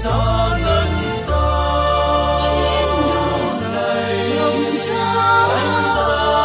gió ngân ca trên đồi này đồng cánh giá.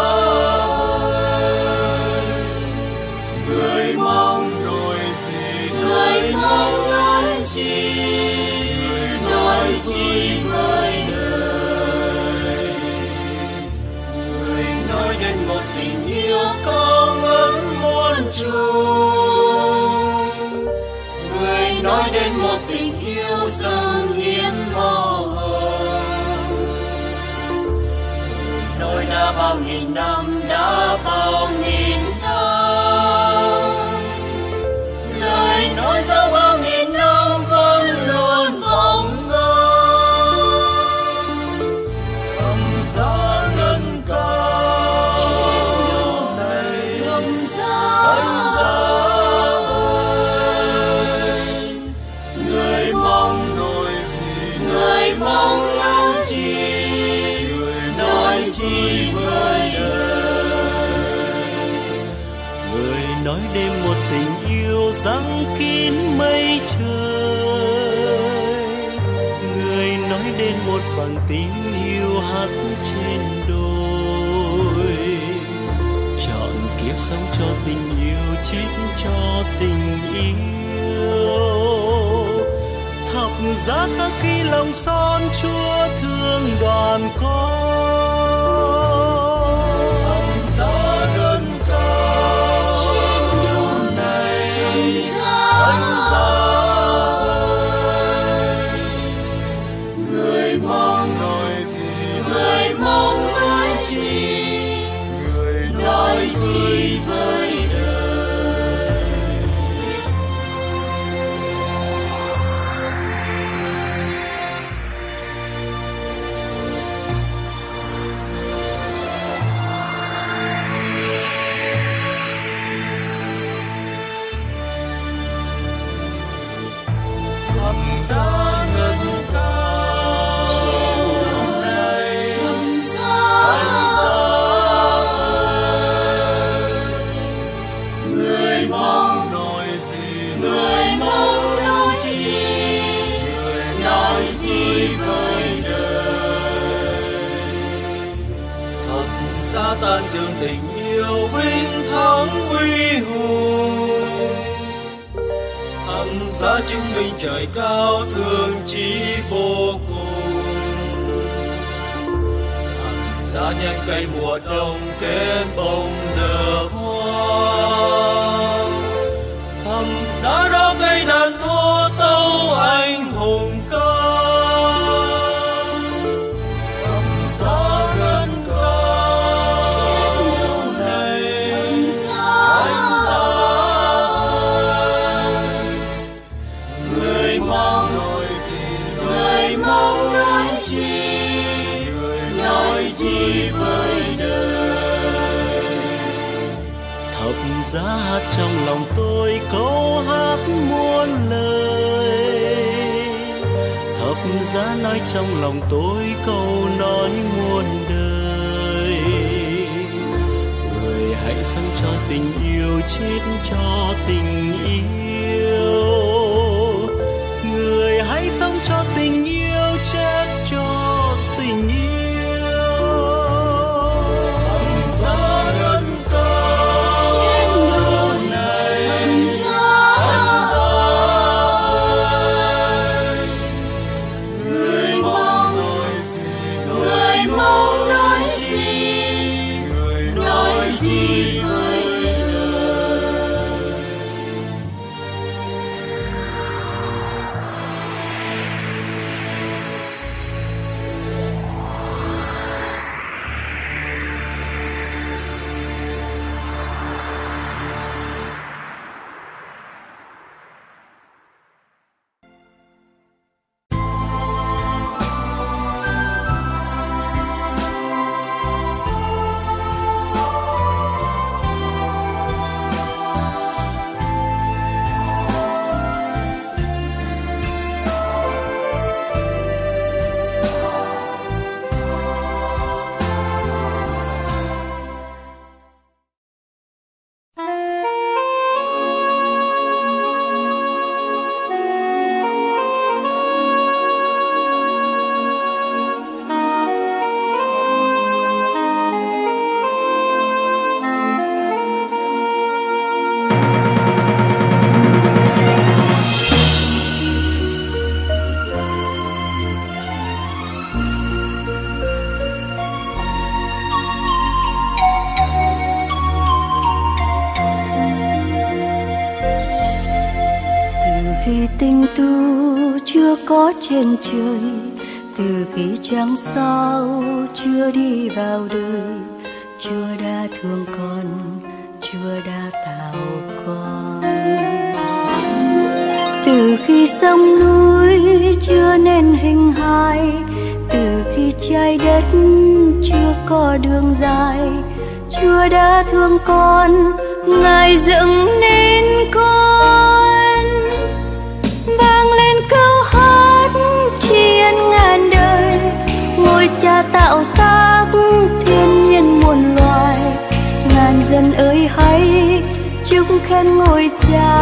người mong nói gì Người mong nói gì, nói gì với đời. người nói đến một tình yêu cao ngất muôn trùng, người nói đến một tình yêu dâng hiến màu hồng, người nói đã bao nghìn năm, đã bao nghìn năm, lời nói sau bao nghìn năm vẫn luôn vọng ngân. Thầm giá ngân ca này Đồng giá, cánh giá ơi, người mong nói gì người mong nói gì, người nói gì với đời. Người nói đến một tình yêu giăng kín mây trời, người nói đến một bằng tình yêu hát trên đồi. Chọn kiếp sống cho tình yêu, chết cho tình yêu. Thập giá khắc khi lòng son Chúa thương đoàn con. Thập giá ngân ca trên đồi này đồng cánh giá. giá ơi, người mong nói gì Người mong nói gì, người nói gì với đời. thập giá ngân ca này Đồng cánh giá, giá ơi, người mong nói gì người mong nói gì, người nói gì với đời. thập giá tan dương tình yêu vinh thắng uy hùng, thập giá chứng minh trời cao thương chí vô cùng, thập giá nhân cây mùa đông kết bông nở hoa, thập giá đó cây đàn thô tấu anh hùng ca. Thập giá ngân ca này Đồng cánh giá, giá ơi, người mong nói gì người mong nói gì, người nói gì với đời. thập giá hát trong lòng tôi câu hát muôn lời, thập giá nói trong lòng tôi câu nói muôn đời. Người hãy sống cho tình yêu, chết cho tình yêu. Người hãy sống cho tình yêu, chết cho tình yêu. Thập giá ngân ca Trên đồi này đồng cánh giá, giá ơi, người mong nói gì người mong nói gì, người nói gì với đời. khi tình tu chưa có trên trời, từ khi trăng sao chưa đi vào đời, Chúa đã thương con, Chúa đã tạo con. Từ khi sông núi chưa nên hình hài, từ khi trái đất chưa có đường dài, Chúa đã thương con, Ngài dựng nên con. Vang lên câu hát tri ân ngàn đời, ngôi Cha tạo tác thiên nhiên muôn loài. Ngàn dân ơi hãy chúc khen ngôi Cha.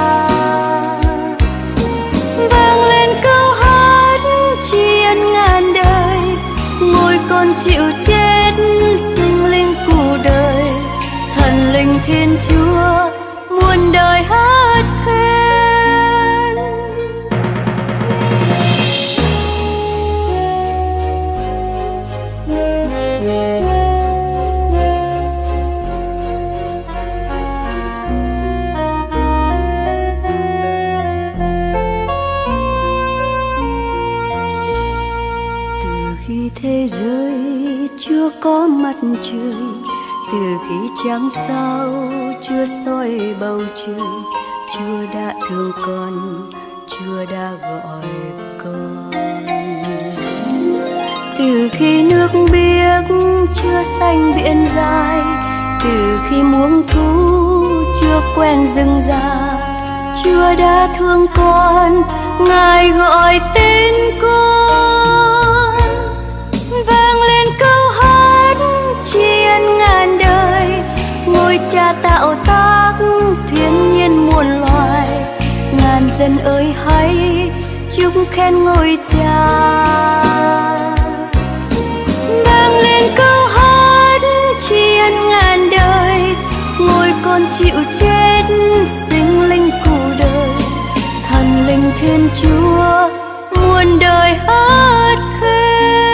Vang lên câu hát tri ân ngàn đời, ngôi con chịu chết sinh linh cụ đời. Thần linh Thiên Chúa muôn đời hát khen. Từ khi thế giới chưa có mặt trời, từ khi trăng sao chưa soi bầu trời, Chúa đã thương con, Chúa đã gọi con. Từ khi nước biếc chưa xanh biển dài, từ khi muông thú chưa quen rừng già, Chúa đã thương con, Ngài gọi tên con. Vang lên câu hát tri ân ngàn đời, ngôi Cha tạo tác thiên nhiên muôn loài. Ngàn dân ơi hãy chúc khen ngôi Cha. Vang lên câu hát tri ân ngàn đời, ngôi con chịu chết sinh linh cụ đời. Thần linh Thiên Chúa muôn đời hát khen.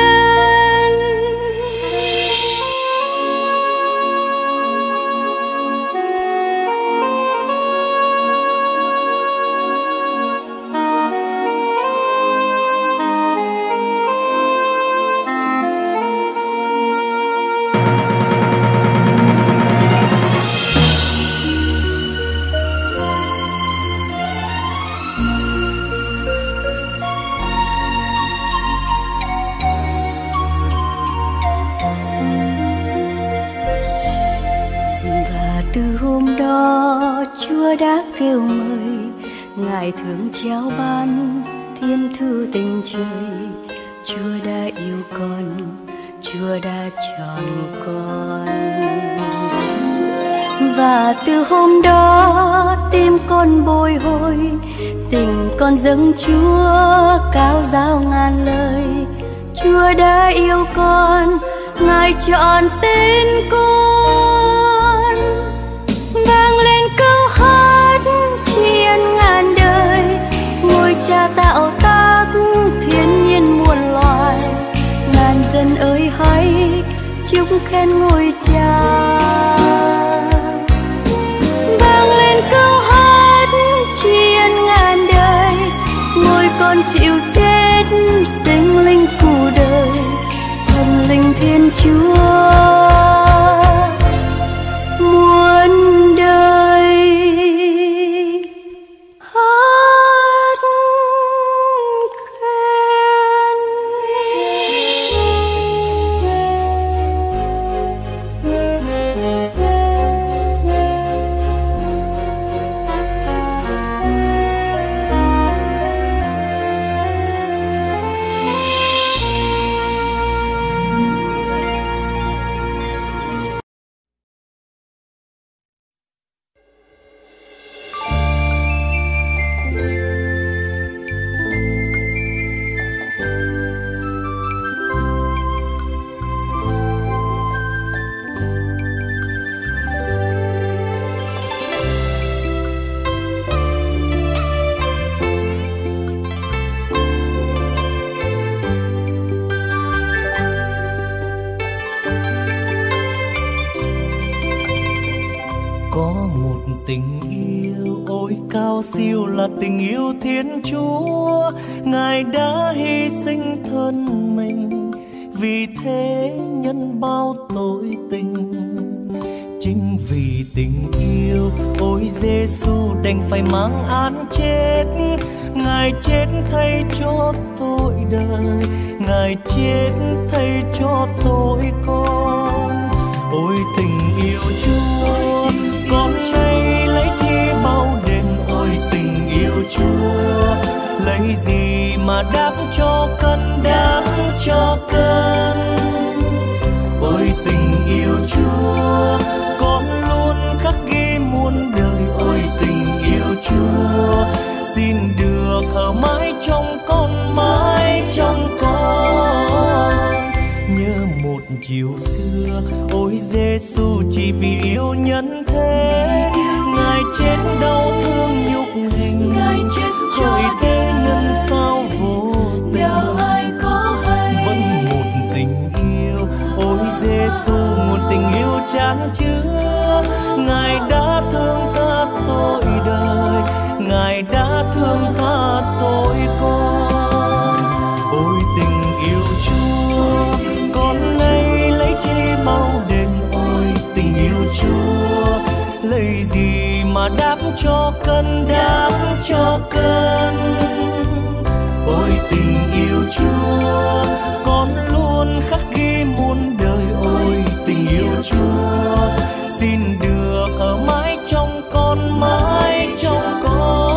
Từ hôm đó Chúa đã kêu mời, Ngài thương trao ban thiên thư tình trời. Chúa đã yêu con, Chúa đã chọn con. Và từ hôm đó tim con bồi hồi, tình con dâng Chúa cao dao ngàn lời. Chúa đã yêu con, Ngài chọn tên con. Vang lên câu hát tri ân ngàn đời, ngôi Cha tạo tác thiên nhiên muôn loài. Ngàn dân ơi hãy chúc khen ngôi Cha. Vang lên câu hát tri ân ngàn đời, ngôi con chịu chết sinh linh cụ đời. Thần linh Thiên Chúa muôn đời hát khen. ôi cao siêu là tình yêu Thiên Chúa, Ngài đã hy sinh thân mình, vì thế nhân bao tội tình. Chính vì tình yêu, ôi Giêsu đành phải mang án chết. Ngài chết thay cho tội đời, Ngài chết thay cho tội con. Ôi tình yêu Chúa, con nay lấy chi bao đền. Ôi tình yêu Chúa, lấy gì mà đáp cho cơn, đáp cho cơn. Ôi tình yêu Chúa, con luôn khắc ghi muôn đời. Ôi tình yêu Chúa, xin được ở mãi trong con, mãi trong con. Nhớ một chiều xưa, ôi Giêsu chỉ vì yêu nhân thế, Ngài chết đau thương nhục hình, hỡi thế nhân sao vô tình. Vẫn một tình yêu, ôi Giêsu một tình yêu chan chứa. Ngài đã thương ta tội đời, Ngài đã thương ta tội con. Ôi tình yêu Chúa, con nay lấy chi bao đền. Ôi tình yêu Chúa, lấy gì mà đáp cho cơn, đáp cho cơn. Ôi tình yêu Chúa, con luôn khắc ghi muôn đời. Ôi tình yêu Chúa, xin được ở mãi trong con, mãi trong con.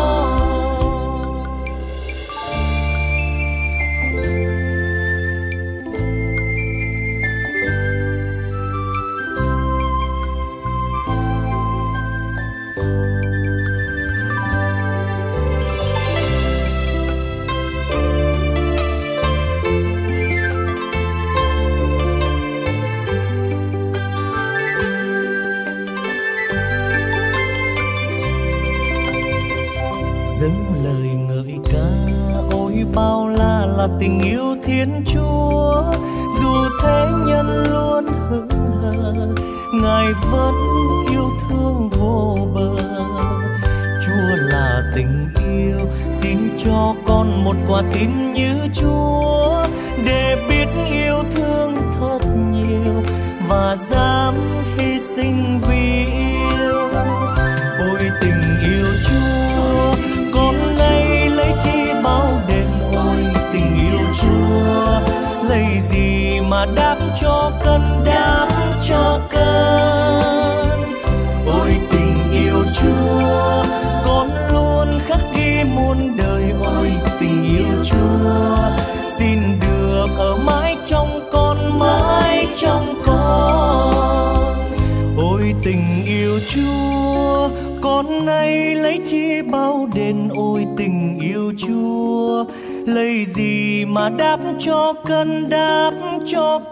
Dâng lời ngợi ca, ôi bao là tình yêu Thiên Chúa. Dù thế nhân luôn hững hờ, Ngài vẫn yêu thương vô bờ. Chúa là tình yêu, xin cho con một quả tim như Chúa, để biết yêu thương thật nhiều và dám hy sinh vì yêu. Ôi tình yêu Chúa, con nay lấy chi bao đền. Ôi tình yêu Chúa, lấy gì mà đáp cho cơn, đáp cho cơn. Ôi tình yêu Chúa, con luôn khắc ghi muôn đời. Ôi tình yêu Chúa, xin được ở mãi trong con, mãi trong con. Ôi tình yêu Chúa, con nay lấy chi bao đền. Ôi tình yêu Chúa, lấy gì mà đáp cho cơn, đáp cho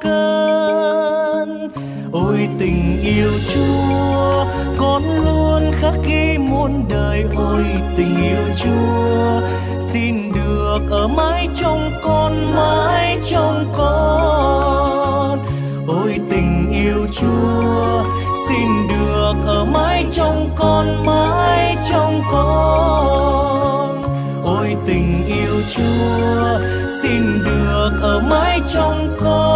cơn. Ôi tình yêu Chúa, con luôn khắc ghi muôn đời. Ôi tình yêu Chúa, xin được ở mãi trong con, mãi trong con. Ôi tình yêu Chúa, xin được ở mãi trong con, mãi trong con. Ôi tình yêu Chúa, xin được ở mãi trong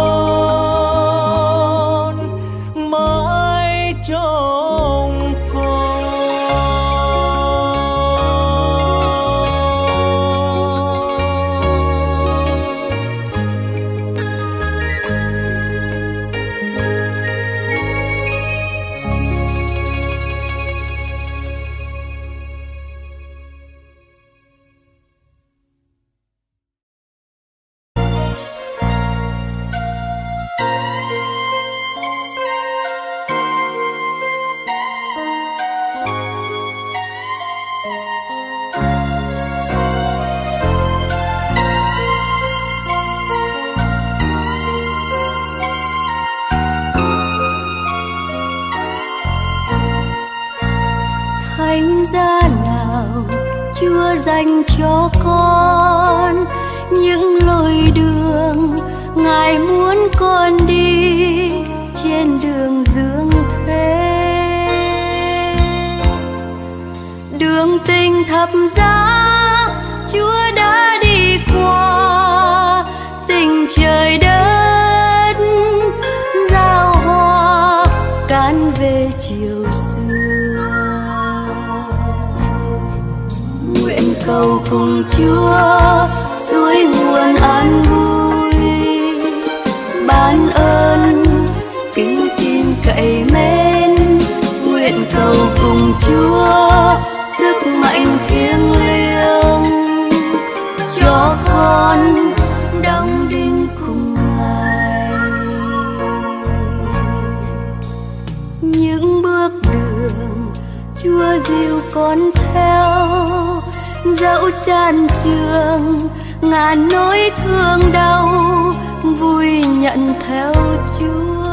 con, mãi trong con. Thánh giá nào Chúa dành cho con, những lối đường Ngài muốn con đi trên đường dương thế. đường tình thập giá Chúa đã đi qua, tình trời đất giao hoa cán về chiều xưa. Nguyện cầu cùng Chúa suối nguồn an vui, ban ơn kính tin cậy mến. Nguyện cầu cùng Chúa sức mạnh thiêng liêng, cho con đóng đinh cùng Ngài. Những bước đường Chúa dìu con theo, dẫu chan trường ngàn nỗi thương đau, vui nhận theo Chúa.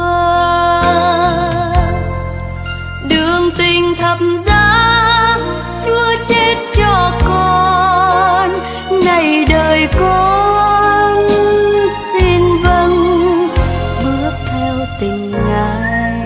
Đường tình thập giá Chúa chết cho con, này đời con xin vâng bước theo tình Ngài.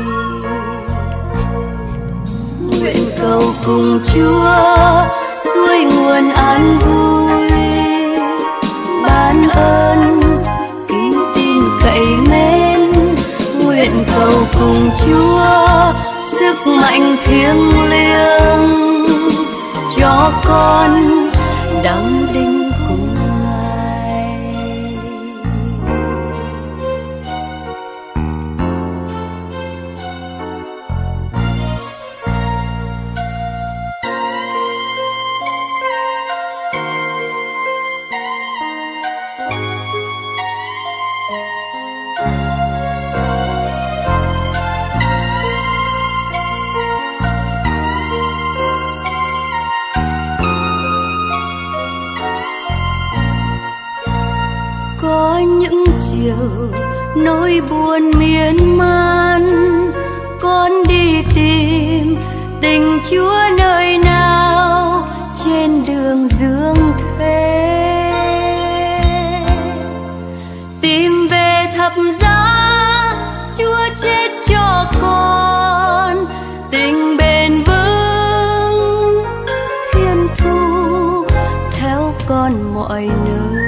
Nguyện cầu cùng Chúa suối nguồn an vui, ban ơn kính tin cậy mến. Nguyện cầu cùng Chúa sức mạnh thiêng liêng, cho con đóng đinh cùng Ngài. Có những chiều nỗi buồn miên man, con đi tìm tình Chúa nơi nào trên đường dương thế. Tìm về thập giá Chúa chết cho con, tình bền vững thiên thu theo con mọi nơi.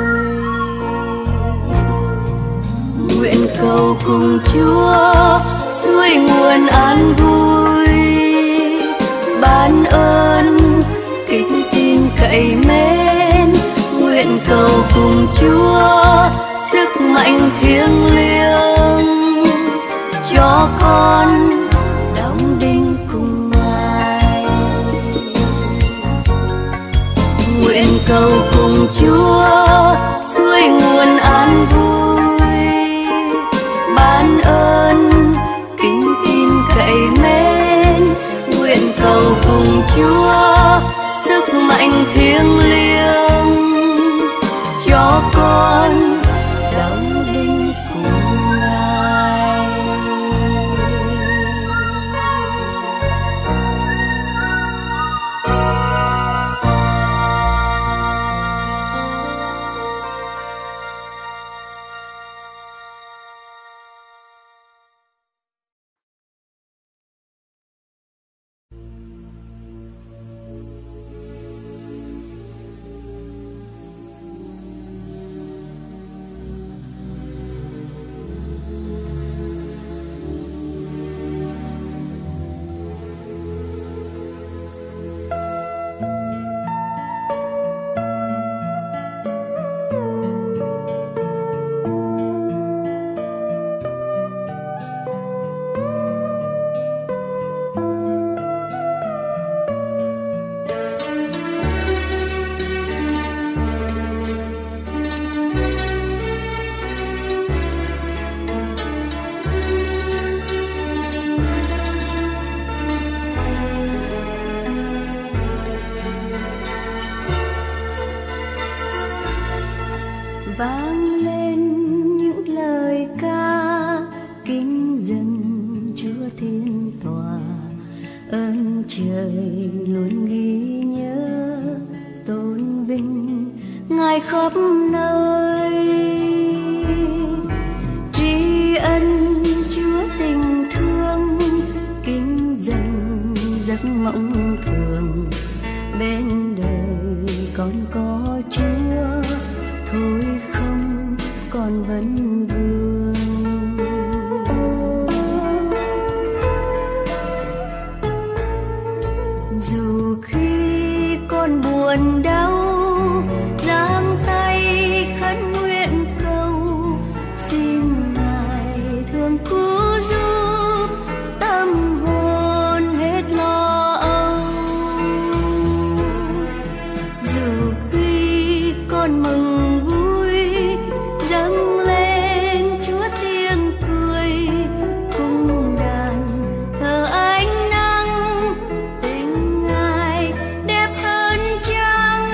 Nguyện cầu cùng Chúa suối nguồn an vui, ban ơn kính tin cậy mến. Nguyện cầu cùng Chúa sức mạnh thiêng liêng, cho con đóng đinh cùng Ngài. Nguyện cầu cùng Chúa suối nguồn an vui, ban ơn kính tin cậy mến. Nguyện cầu cùng Chúa sức mạnh thiêng liêng, cho con đóng đinh cùng Ngài. Vang lên những lời ca kính dâng Chúa Thiên Tòa, ơn trời luôn ghi nhớ tôn vinh Ngài khắp nơi. Tri ân Chúa tình thương kính dâng giấc mộng thường. Bên đời còn có Chúa, thôi không còn vấn vương. Dù khi con buồn đau, giang tay khấn nguyện cầu, xin Ngài thương cứu giúp tâm hồn hết lo âu. Dù khi con mừng vui, dâng lên Chúa tiếng cười, cung đàn thờ ánh nắng, tình Ngài đẹp hơn trăng.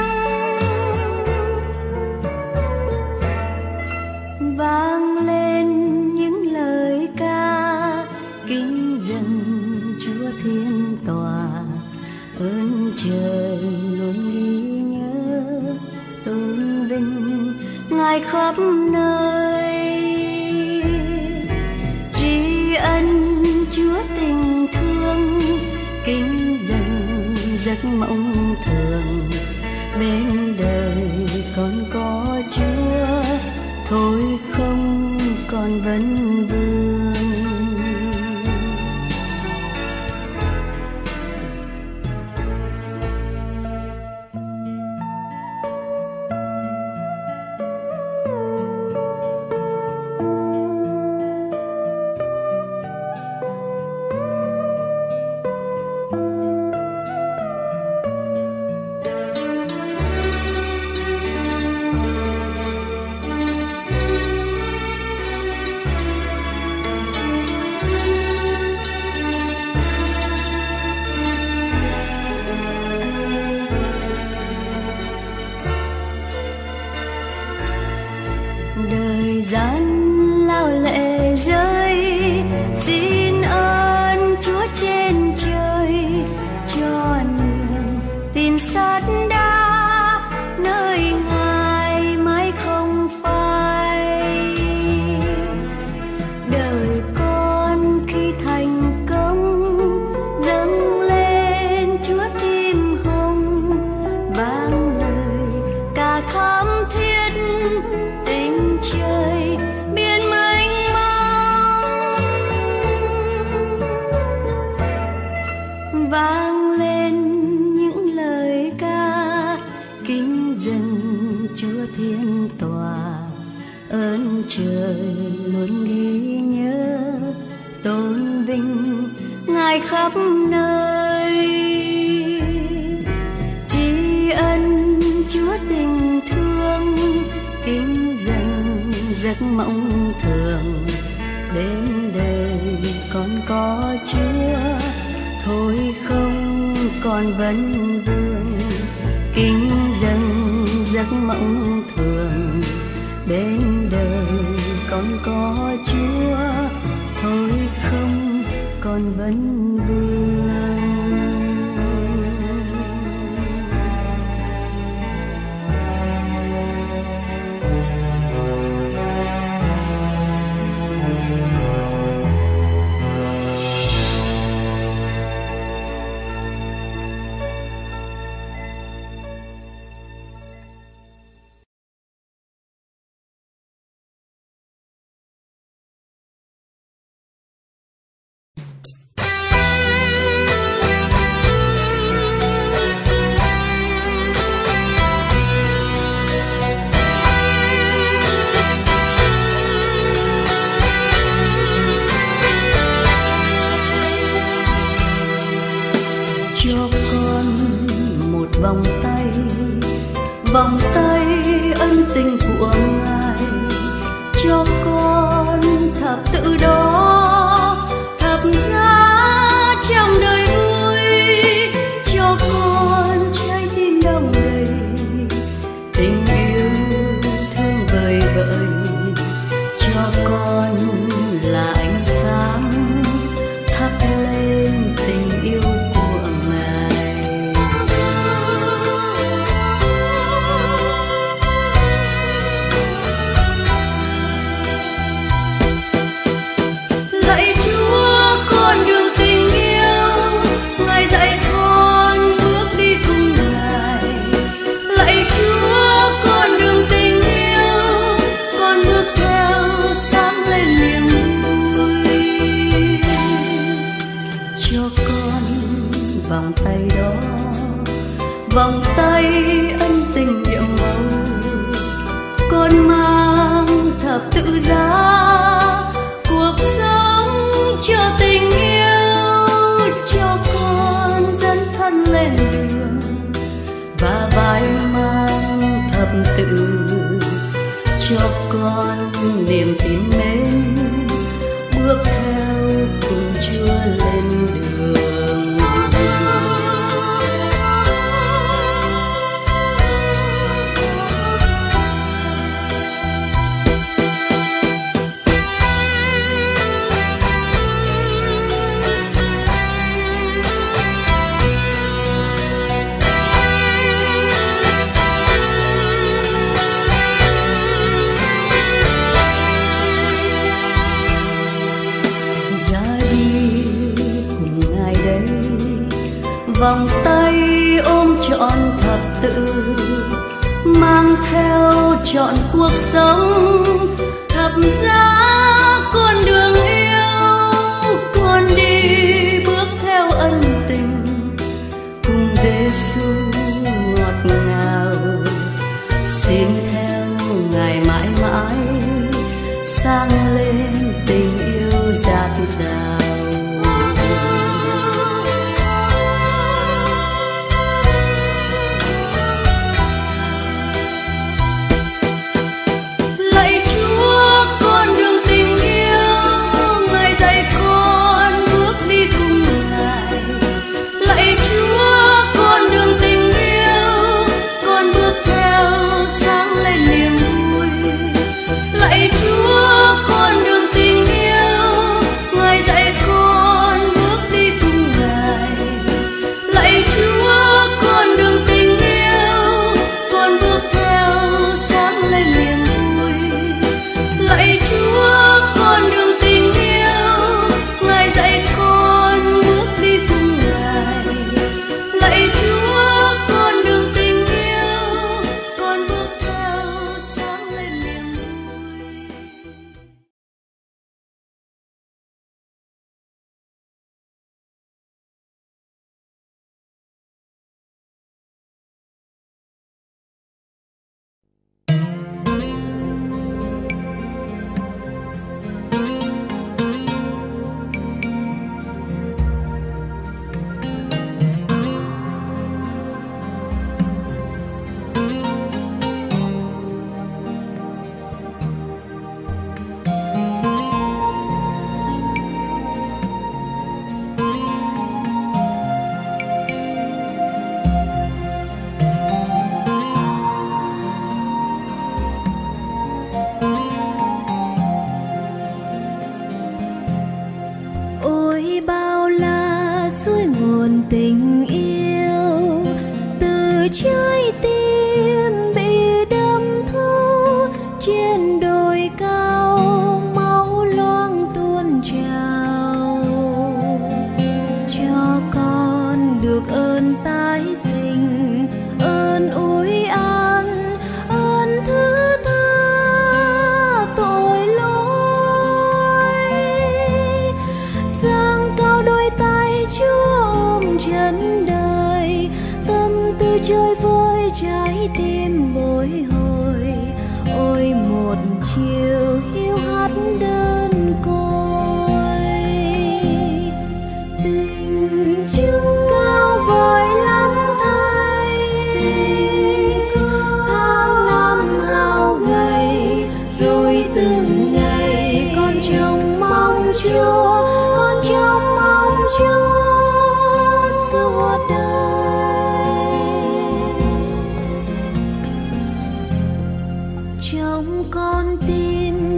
Vang lên những lời ca kính dâng Chúa Thiên Tòa, ơn trời luôn ghi nhớ, tôn vinh Ngài khắp nơi. Tri ân Chúa tình thương, kính dâng giấc mộng thường. Bên đời còn có Chúa, thôi không còn vấn vương. Đời gian lao lệ rơi, xin ơn Chúa trên trời cho niềm tin sắt đá, nơi Ngài mãi không phai. Đời con khi thành công, dâng lên Chúa tim hồng, vang lời ca thắm thiết, tình trời biển mênh mông. Vang lên những lời ca kính dâng Chúa Thiên Tòa, ơn trời luôn ghi nhớ, tôn vinh Ngài khắp nơi. Tri ân Chúa tình thương, kính dâng giấc mộng thường. Bên đời còn có Chúa, thôi không còn vấn vương. Kính dâng giấc mộng thường. Bên đời còn có Chúa, thôi không còn vấn vương. Vòng tay ân tình của Ngài, cho con thập tự đó, thập giá trong đời vui, cho con trái tim đong đầy tình yêu thương vời vợi, cho con là ánh sáng thắp lên tình yêu của Ngài. vòng tay ân tình nhiệm màu. Con mang thập tự giá, cuộc sống cho tình yêu, cho con dấn thân lên đường và vai mang thập tự, cho con niềm tin mến bước theo cùng Chúa lên đường. Vòng tay ôm trọn thập tự, mang theo trọn cuộc sống. Thập giá con đường yêu, con đi bước theo ân tình cùng Giêsu ngọt ngào. Xin theo Ngài mãi mãi sang lên tình yêu dạt dào. Trong con tim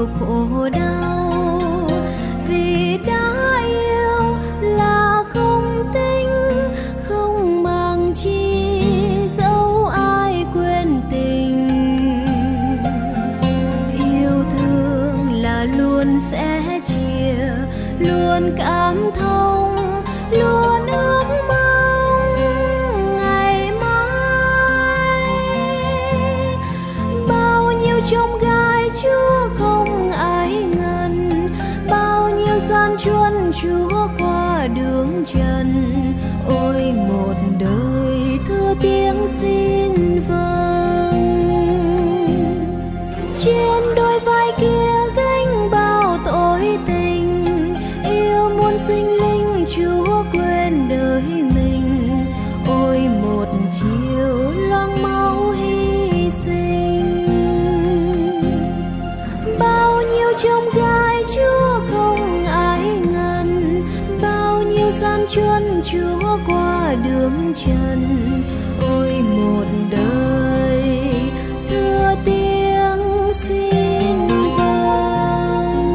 nhiều khổ đau, vì đã yêu là không tính, không màng chi dẫu ai quên tình. Yêu thương là luôn sẽ chia, luôn cảm thông, luôn ước mong ngày mai. Bao nhiêu chông gai Chúa không ai ngần, bao nhiêu gian truân Chúa qua đường trần. Ôi một đời thưa tiếng xin vâng, trên đôi vai kia gánh bao tội tình. Yêu muôn sinh linh Chúa quên đời mình, ôi một chiều loang máu hy sinh. Bao nhiêu chông gai Chúa không ai ngần, bao nhiêu gian truân Chúa qua đường trần. Ôi một đời thưa tiếng xin vâng.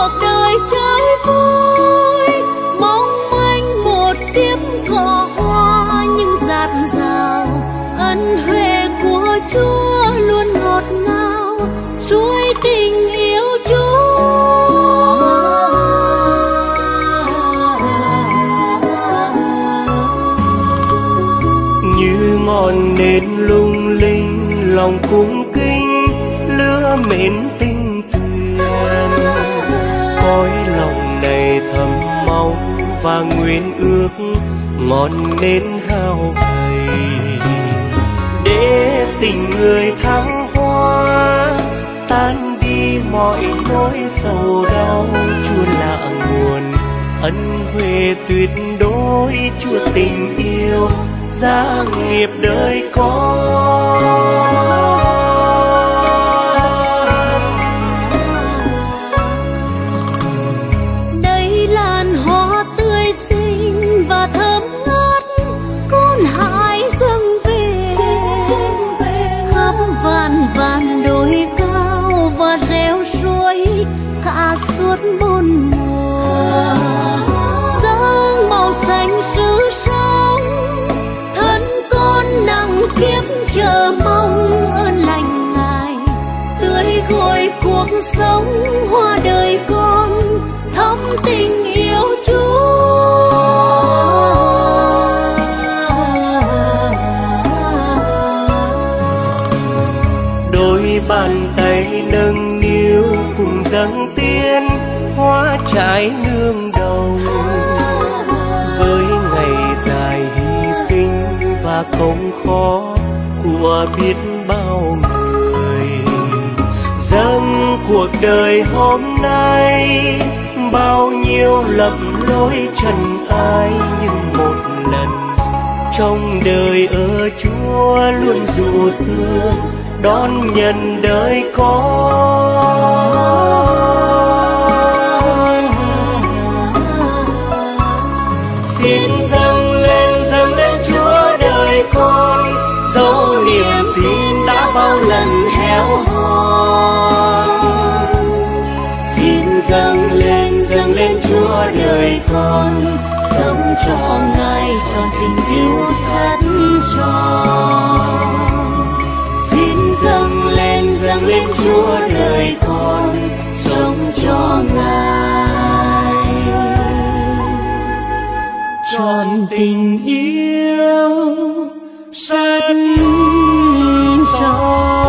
cuộc đời trái vơi, mong manh một kiếp cỏ hoa nhưng dạt dào. Ân huệ của Chúa luôn ngọt ngào, suối tình yêu Chúa. Như ngọn nến lung linh, lòng cung kính lửa mến tình thuyền. Cõi lòng này thầm mong và nguyện ước ngọn nến hao gầy, để tình người thăng hoa tan đi mọi nỗi sầu đau. Chúa là nguồn ân huệ tuyệt đối, Chúa tình yêu gia nghiệp đời con. Đây làn hoa tươi xinh và thơm ngát, con hãy dâng về khắp vạn vạn đồi cao và reo suối cả suốt bốn mùa. Dâng màu xanh sự sống, thân con nặng kiếp chờ mong ơn lành Ngài, tươi gội cuộc sống hoa đời con thắm tình yêu Chúa. Đôi bàn tay nâng niu cùng dâng tiên hoa trái nương đồng, với ngày dài hy sinh và công khó của biết bao người. Dâng cuộc đời hôm nay bao nhiêu lầm lỗi trần ai, nhưng một lần trong đời ở Chúa luôn dụ thương đón nhận đời con. Xin dâng lên Chúa đời con, dẫu niềm tin đã bao lần héo hon. Xin dâng lên Chúa đời con, sống cho Ngài tròn tình yêu rất tròn. Xin dâng lên Chúa đời con, sống cho Ngài tròn tình yêu rất tròn.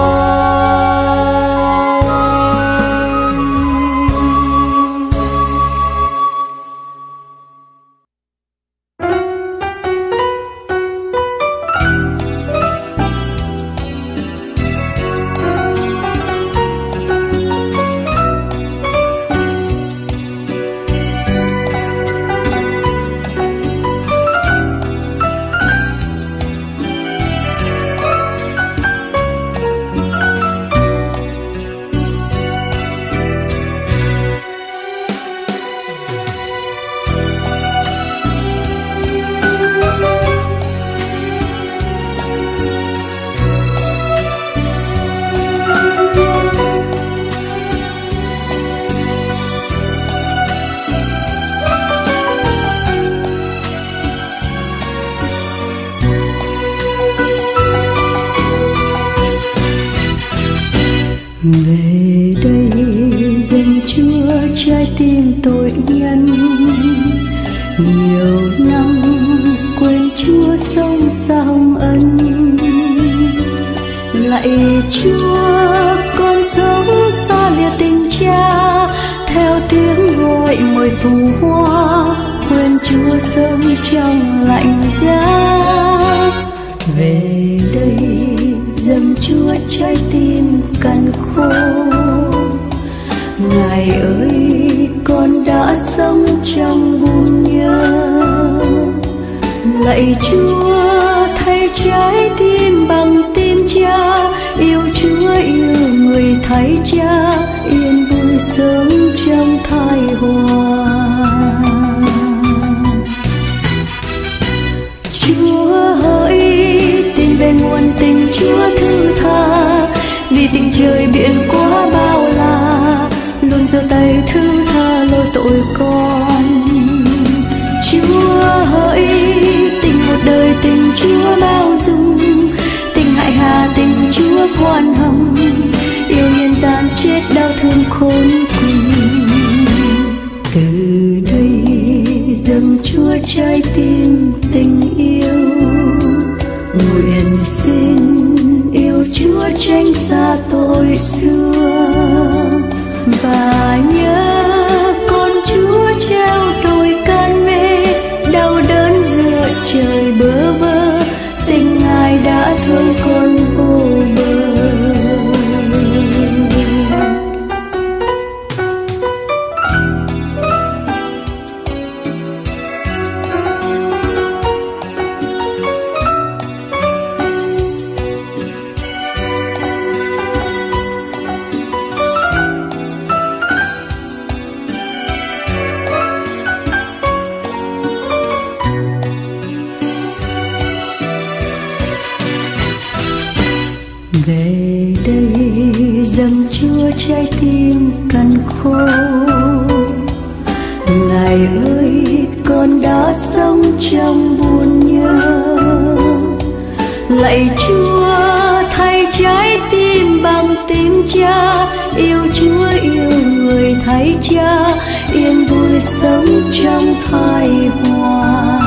Về đây dâng Chúa trái tim tội nhân, nhiều năm quên Chúa sống xa hồng ân. Lạy Chúa, con sống xa lìa tình Cha, theo tiếng gọi mời phù hoa, quên Chúa sống trong lạnh giá. Về đây dâng Chúa trái tim cằn khô, Ngài ơi con đã sống trong buồn nhớ. Lạy Chúa, thay trái tim bằng tim Cha, yêu Chúa yêu người thay Cha, yên vui sống trong thai hòa. Chúa hỡi, tin về nguồn tình Chúa thứ tha, vì tình trời biển quá bao la, luôn giơ tay thứ tha tội con. Chúa hỡi, tình một đời tình Chúa bao dung, tình hại hà tình Chúa khoan hồng, yêu nhân gian chết đau thương khốn cùng. Từ đây dâng Chúa trái tim tình yêu, nguyện xin yêu Chúa tránh xa tội xưa, và nhớ con Chúa treo đồi can mê, đau đớn giữa trời bơ vơ, tình Ngài đã thương con vô bờ. Về đây dâng Chúa trái tim cằn khô, Ngài ơi con đã sống trong buồn nhớ. Lạy Chúa thay trái tim bằng tim Cha, yêu Chúa yêu người thay Cha, yên vui sống trong thoái hòa.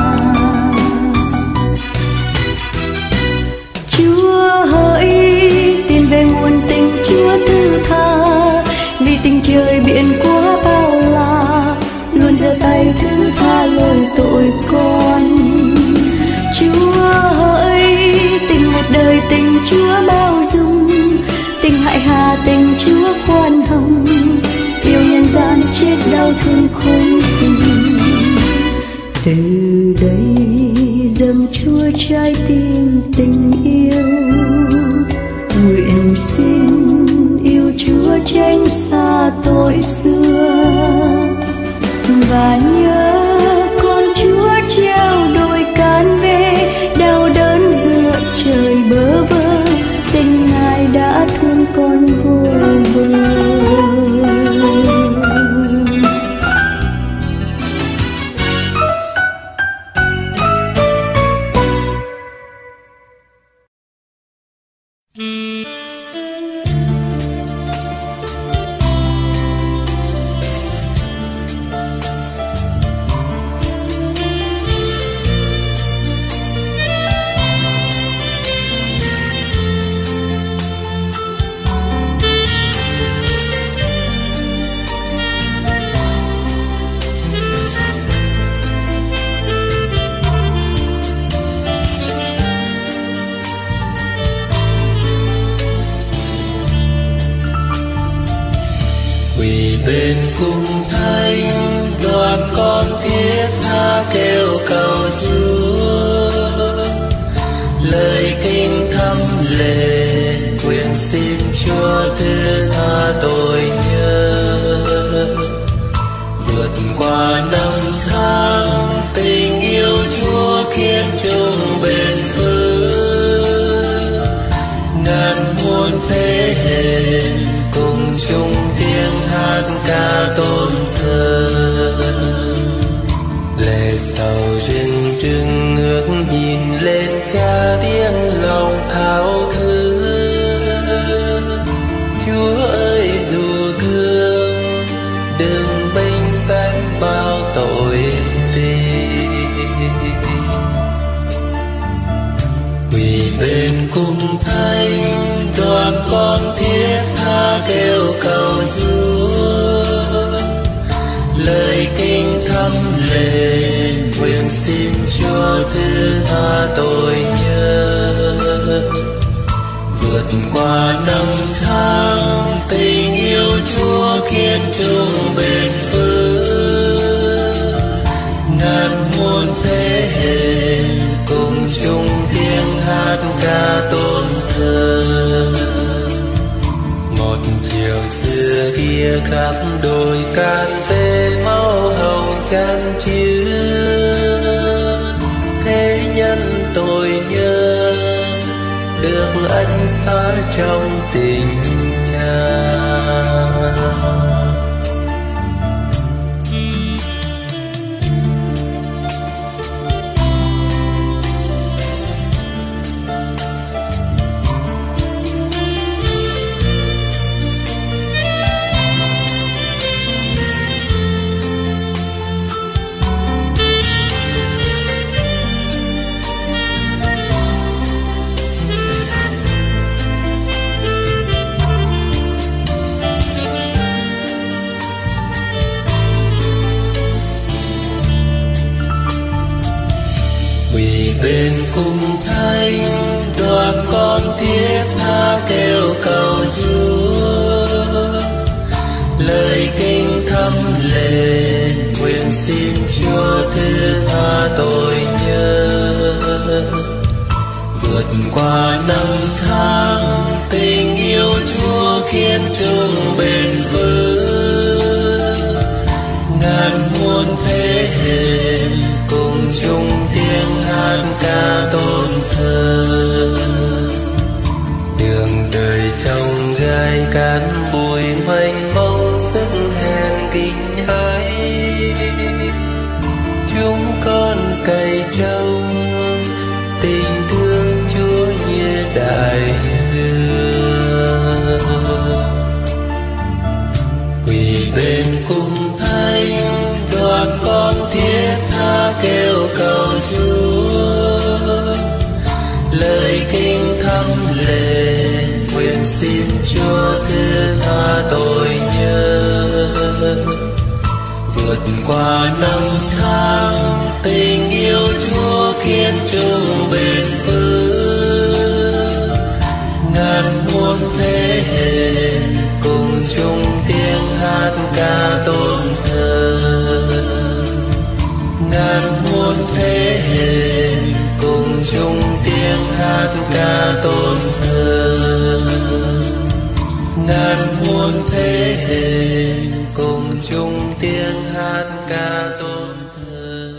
Chúa hỡi, tìm về nguồn tình Chúa thứ tha, vì tình trời biển quá bao la, luôn giơ tay thứ tha lỗi tội con. Chúa hỡi, tình một đời tình Chúa bao dung, tình hại hà tình Chúa khoan hồng, yêu nhân gian chết đau thương khốn cùng. Từ đây dâng Chúa trái tim tình yêu, nguyện xin yêu Chúa tránh xa tội xưa, và nhớ con Chúa treo đồi can về, đau đớn giữa trời bơ vơ, tình Ngài đã thương con vô bờ. Quỳ bên cung thánh đoàn con thiết tha kêu cầu Chúa, lời kinh thăm lệ nguyện xin Chúa thứ tha tội nhân. Vượt qua năm tháng tình yêu Chúa khiến chung bền vững, ngàn muôn thế hệ cùng chung tiếng hát ca tôn thờ. Lệ sầu rưng rưng ngước nhìn lên Cha tiếng lòng thao thức. Chúa ơi dù thương đừng bênh sánh bao tội tình. Quỳ bên cung thánh đoàn con thiết tha kêu cầu Chúa, lời kinh thăm lệ nguyện xin Chúa thứ tha tội nhân. Vượt qua năm tháng tình yêu Chúa khiến chung bền vững, ngàn muôn thế hệ cùng chung tiếng hát ca tôn thờ. Một chiều xưa kia khắp đồi cát về máu hồng chan chứa, thế nhân tôi nhớ được ân xá trong tình Cha. quỳ bên cung thánh, đoàn con thiết tha kêu cầu Chúa. Lời kinh thâm lệ nguyện xin Chúa thứ tha tội nhân. Vượt qua năm tháng tình yêu Chúa khiến chung bền vững. Ngàn muôn thế hệ cùng chung tiếng hát ca tôn thờ. Đường đời trong gai cán bụi mênh mông sức hèn kinh hãi. Chúng con cày trông tình thương Chúa như đại dương. Quỳ bên cung thánh, đoàn con thiết tha kêu cầu Chúa. Lời kinh thâm lệ nguyện xin Chúa thứ tha tội nhân. Vượt qua năm tháng tình yêu Chúa khiến chung bền vững. Ngàn muôn thế hệ cùng chung tiếng hát ca tôn thờ. Ngàn muôn thế hệ cùng chung tiếng hát ca tôn thờ. Ngàn muôn thế hệ cùng chung tiếng hát ca tôn thờ.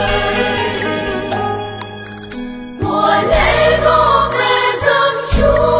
Mùa lễ có về dâng Chúa.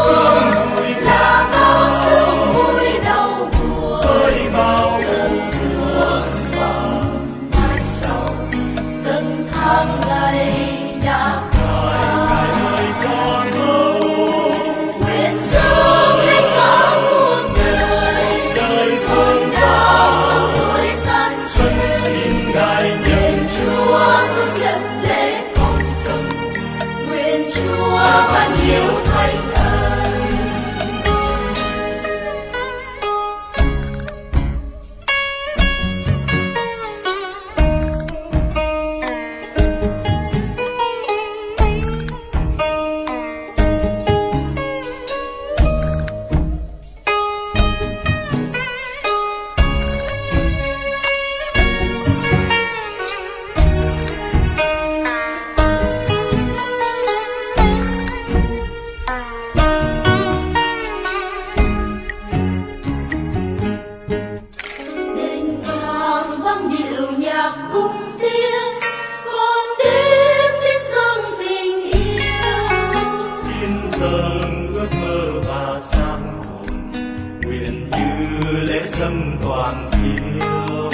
hoàng thiêu.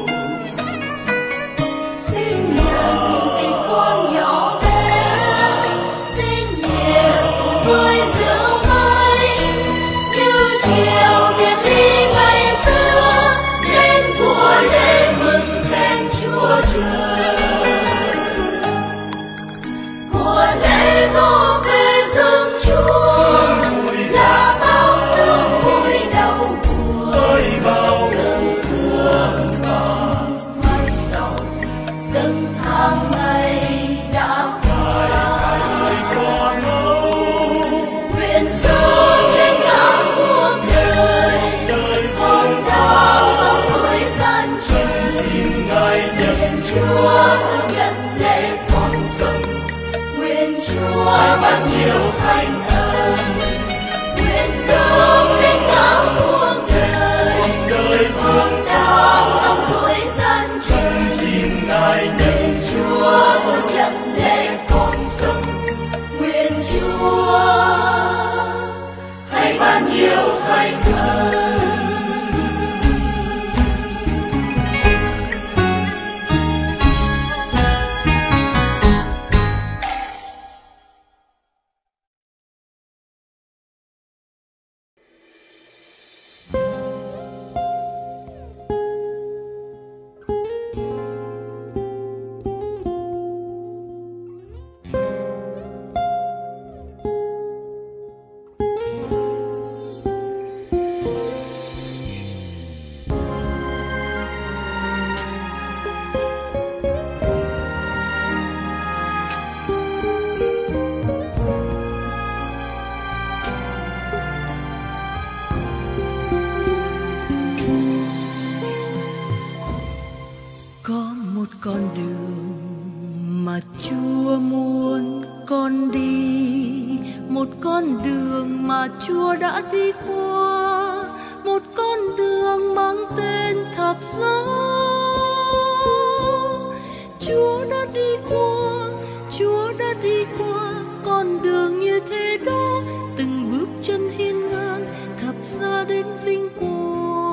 Xin nhận tình con nhỏ bé, xin nhẹ cùng vui rượu vơi, như chiều biệt ly ngày xưa, đến mùa lễ mừng khen Chúa trời. Mùa lễ có về dâng Chúa, giá thao sương vui đau buồn, dâng thương và mai sau, dâng tháng ngày đã qua. Nguyện dâng lên cả cuộc đời, con thao dòng suối gian trời. Nguyện Chúa thương nhận lễ con dâng, nguyện Chúa ban nhiều hạnh ân. Nguyện dâng lên cả cuộc đời, con thao dòng suối gian trời. Nguyện Chúa thương nhận lễ con dâng, nguyện Chúa hãy ban nhiều hạnh ân. Có một con đường mà Chúa muốn con đi, một con đường mà Chúa đã đi qua, một con đường mang tên thập giá. Chúa đã đi qua, Chúa đã đi qua con đường như thế đó, từng bước chân hiên ngang thập giá đến vinh quang.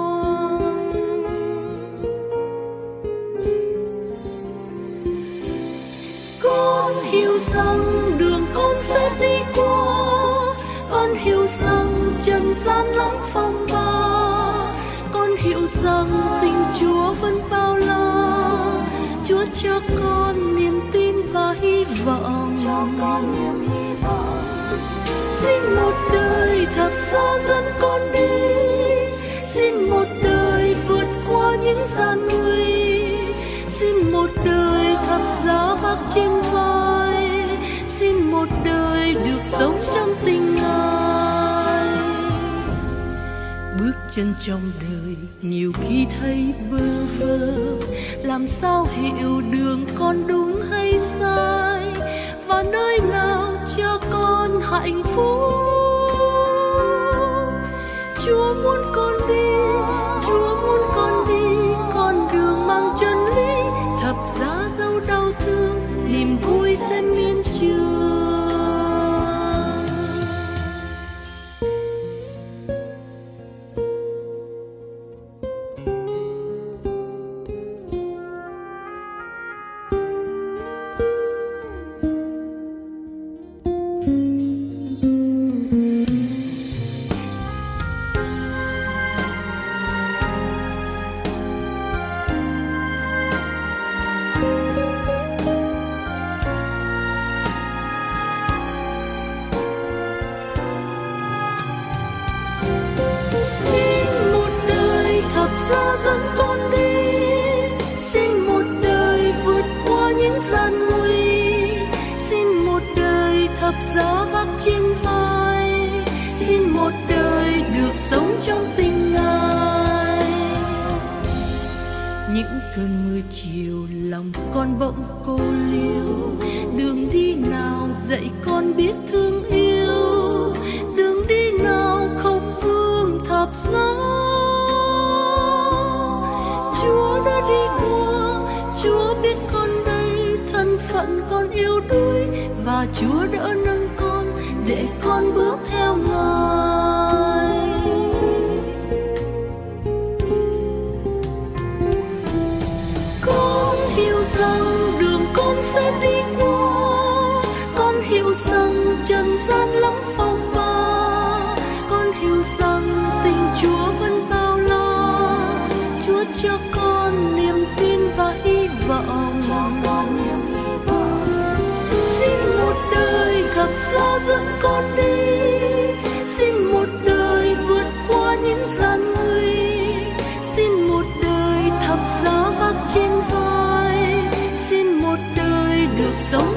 Con hiểu rằng đường con sẽ đi qua, con hiểu rằng trần gian lắm phong ba, con hiểu rằng tình Chúa vẫn bao la. Chúa cho con niềm tin và hy vọng, cho con niềm hy vọng. Xin một đời thập giá dẫn con đi, xin một đời vượt qua những gian nguy, xin một đời thập giá vác trên vai, xin một đời được sống trong tình Ngài. Bước chân trong đời nhiều khi thấy bơ vơ, làm sao hiểu đường con đúng hay sai, và nơi nào cho con hạnh phúc. Chúa muốn con đi, Chúa muốn con đi con đường mang chân lý, thập giá dẫu đau thương, niềm vui sẽ miên trường. Dẫn con đi, xin một đời vượt qua những gian nguy, xin một đời thập giá vác trên vai, xin một đời được sống trong tình Ngài. Những cơn mưa chiều lòng con bỗng cô liêu, đường đi nào dạy con biết thương yêu, đường đi nào không vương thập giá. Chúa đã đi qua, Chúa biết con đây, thân phận con yếu đuối, và Chúa đỡ nâng con để con bước theo Ngài. con đi, xin một đời vượt qua những gian nguy, xin một đời thập giá vác trên vai, xin một đời được sống